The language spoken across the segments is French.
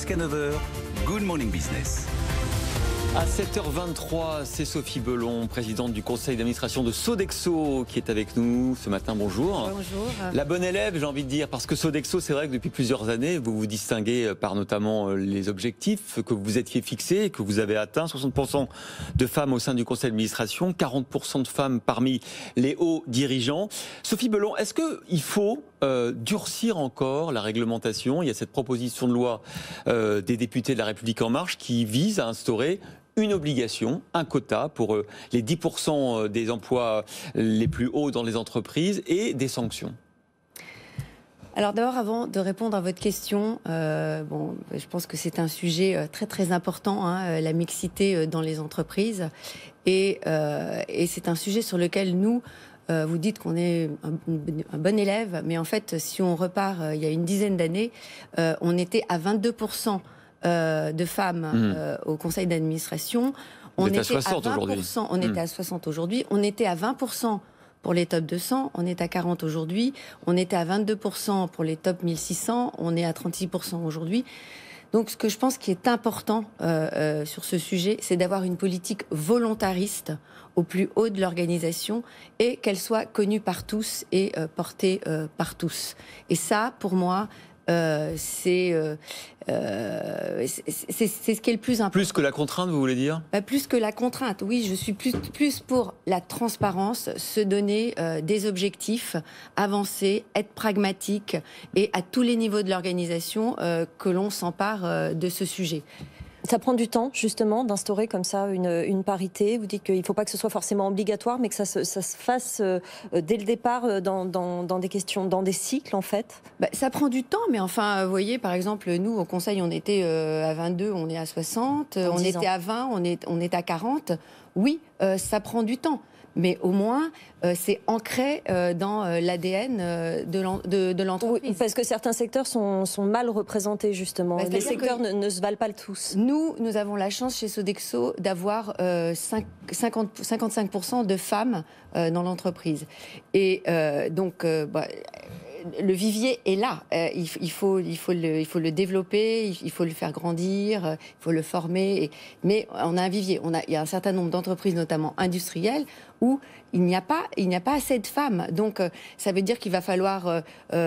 jusqu'à 9 heures, Good Morning Business. À 7h23, c'est Sophie Bellon, présidente du conseil d'administration de Sodexo, qui est avec nous ce matin. Bonjour. Bonjour. La bonne élève, j'ai envie de dire, parce que Sodexo, c'est vrai que depuis plusieurs années, vous vous distinguez par notamment les objectifs que vous étiez fixés et que vous avez atteints. 60% de femmes au sein du conseil d'administration, 40% de femmes parmi les hauts dirigeants. Sophie Bellon, est-ce qu'il faut durcir encore la réglementation? Il y a cette proposition de loi des députés de La République En Marche qui vise à instaurer une obligation, un quota pour les 10% des emplois les plus hauts dans les entreprises et des sanctions. Alors d'abord, avant de répondre à votre question, je pense que c'est un sujet très très important, la mixité dans les entreprises, et c'est un sujet sur lequel nous, vous dites qu'on est un bon élève, mais en fait, si on repart il y a une dizaine d'années, on était à 22% de femmes au conseil d'administration. On était à 60 aujourd'hui. On était à 60 aujourd'hui. On était à 20% pour les top 200. On est à 40 aujourd'hui. On était à 22% pour les top 1600. On est à 36% aujourd'hui. Donc, ce que je pense qui est important sur ce sujet, c'est d'avoir une politique volontariste au plus haut de l'organisation et qu'elle soit connue par tous et portée par tous. Et ça, pour moi, c'est ce qui est le plus important. Plus que la contrainte, vous voulez dire ? Plus que la contrainte, oui, je suis plus pour la transparence, se donner des objectifs, avancer, être pragmatique et à tous les niveaux de l'organisation que l'on s'empare de ce sujet. Ça prend du temps, justement, d'instaurer comme ça une parité. Vous dites qu'il ne faut pas que ce soit forcément obligatoire, mais que ça se fasse dès le départ dans des questions, dans des cycles, en fait. Ça prend du temps, mais enfin, vous voyez, par exemple, nous, au Conseil, on était à 22, on est à 60, on était à 20, on est à 40. Oui, ça prend du temps. Mais au moins, c'est ancré dans l'ADN de l'entreprise. Oui, parce que certains secteurs sont mal représentés, justement. Les secteurs ne se valent pas tous. Nous avons la chance chez Sodexo d'avoir 55% de femmes dans l'entreprise. Et donc... le vivier est là. Il faut le développer, il faut le faire grandir, il faut le former. Mais on a un vivier. Il y a un certain nombre d'entreprises, notamment industrielles, où il n'y a pas assez de femmes. Donc, ça veut dire qu'il va falloir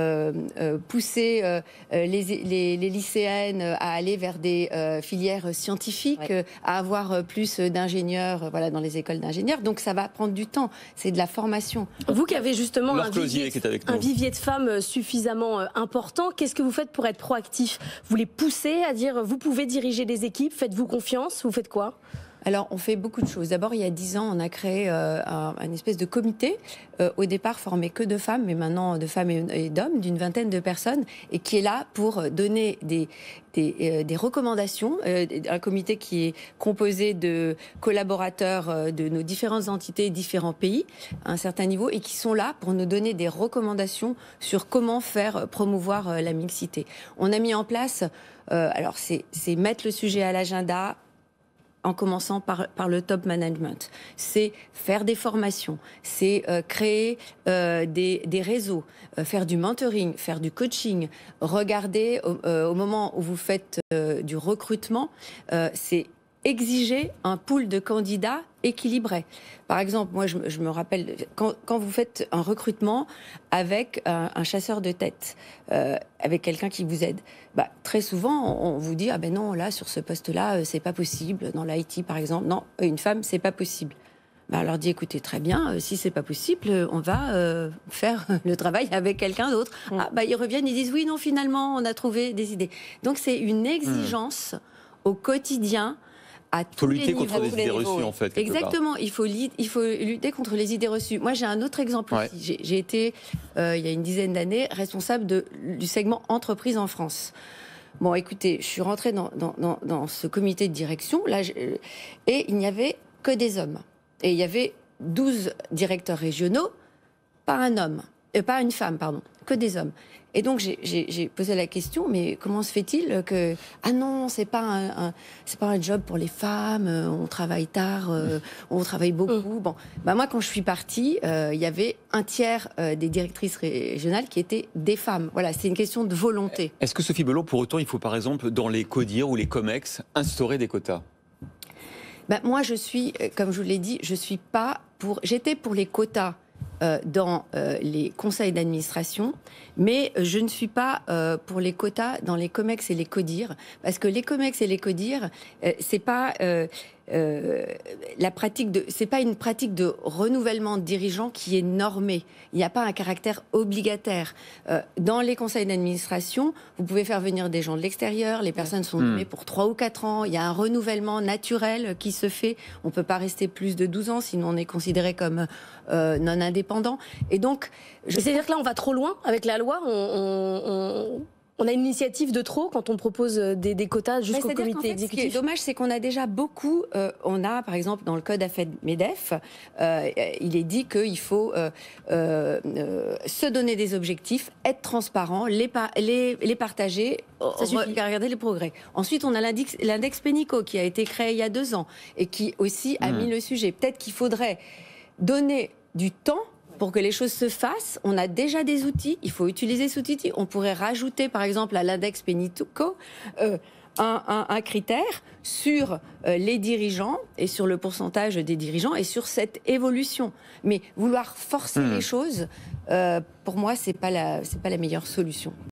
pousser les lycéennes à aller vers des filières scientifiques, à avoir plus d'ingénieurs dans les écoles d'ingénieurs. Donc, ça va prendre du temps. C'est de la formation. Vous qui avez justement un vivier de femmes suffisamment important, qu'est-ce que vous faites pour être proactif? Vous les poussez à dire, vous pouvez diriger des équipes, faites-vous confiance? Vous faites quoi? Alors, on fait beaucoup de choses. D'abord, il y a 10 ans, on a créé un espèce de comité, au départ formé que de femmes, mais maintenant de femmes et d'hommes, d'une vingtaine de personnes, et qui est là pour donner des recommandations. Un comité qui est composé de collaborateurs de nos différentes entités, différents pays, à un certain niveau, et qui sont là pour nous donner des recommandations sur comment faire promouvoir la mixité. On a mis en place, alors c'est mettre le sujet à l'agenda, en commençant par le top management. C'est faire des formations, c'est créer des réseaux, faire du mentoring, faire du coaching, regarder au moment où vous faites du recrutement, c'est exiger un pool de candidats équilibré. Par exemple, moi, je me rappelle, quand vous faites un recrutement avec un chasseur de tête, avec quelqu'un qui vous aide, très souvent, on vous dit « Ah ben non, là, sur ce poste-là, c'est pas possible. Dans l'IT, par exemple, non, une femme, c'est pas possible. » On leur dit « Écoutez, très bien, si c'est pas possible, on va faire le travail avec quelqu'un d'autre. » Ils reviennent, ils disent « Oui, non, finalement, on a trouvé des idées. » Donc, c'est une exigence au quotidien. Il faut lutter contre les idées reçues, en fait. Exactement, il faut lutter contre les idées reçues. Moi, j'ai un autre exemple aussi. J'ai été, il y a une dizaine d'années, responsable du segment entreprise en France. Bon, écoutez, je suis rentrée dans ce comité de direction, là, et il n'y avait que des hommes. Et il y avait 12 directeurs régionaux, pas une femme, pardon, que des hommes. Et donc j'ai posé la question, mais comment se fait-il que ah non, c'est pas un job pour les femmes, on travaille tard, on travaille beaucoup. Bon, bah moi quand je suis partie, il y avait un tiers des directrices régionales qui étaient des femmes. Voilà, c'est une question de volonté. Est-ce que Sophie Bellon, pour autant, il faut par exemple dans les CODIR ou les COMEX instaurer des quotas? Ben, moi, je suis, comme je vous l'ai dit, je suis pas pour. J'étais pour les quotas dans les conseils d'administration, mais je ne suis pas pour les quotas dans les COMEX et les CODIR, parce que les COMEX et les CODIR, c'est pas c'est pas une pratique de renouvellement de dirigeants qui est normée. Il n'y a pas un caractère obligataire. Dans les conseils d'administration, vous pouvez faire venir des gens de l'extérieur, les personnes sont nommées pour 3 ou 4 ans, il y a un renouvellement naturel qui se fait. On ne peut pas rester plus de 12 ans, sinon on est considéré comme non indépendant. Et donc... C'est-à-dire que là, on va trop loin avec la loi, on a une initiative de trop quand on propose des quotas jusqu'au comité exécutif. Ce qui est dommage, c'est qu'on a déjà beaucoup. On a, par exemple, dans le code AFED-MEDEF, il est dit qu'il faut se donner des objectifs, être transparent, les partager, regarder les progrès. Ensuite, on a l'index Pénicaud qui a été créé il y a 2 ans et qui aussi a mis le sujet. Peut-être qu'il faudrait donner du temps pour que les choses se fassent. On a déjà des outils, il faut utiliser cet outil. On pourrait rajouter, par exemple, à l'index Pénicaud, un critère sur les dirigeants et sur le pourcentage des dirigeants et sur cette évolution. Mais vouloir forcer les choses, pour moi, c'est pas la meilleure solution.